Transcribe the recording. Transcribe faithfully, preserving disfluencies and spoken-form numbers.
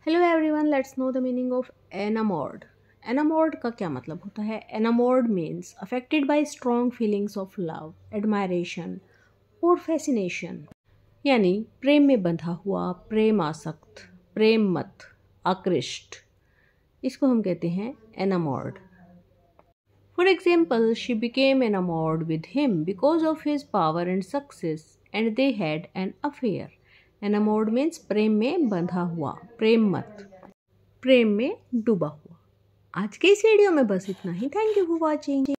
Hello everyone, let's know the meaning of enamoured. Enamoured का क्या मतलब होता है? Enamoured means affected by strong feelings of love, admiration और फैसिनेशन, यानी प्रेम में बंधा हुआ, प्रेम आसक्त, प्रेम मत, आकृष्ट, इसको हम कहते हैं enamoured. For example, she became enamoured with him because of his power and success and they had an affair. Enamoured means प्रेम में बंधा हुआ, प्रेम मत, प्रेम में डूबा हुआ। आज के इस वीडियो में बस इतना ही। Thank you for watching.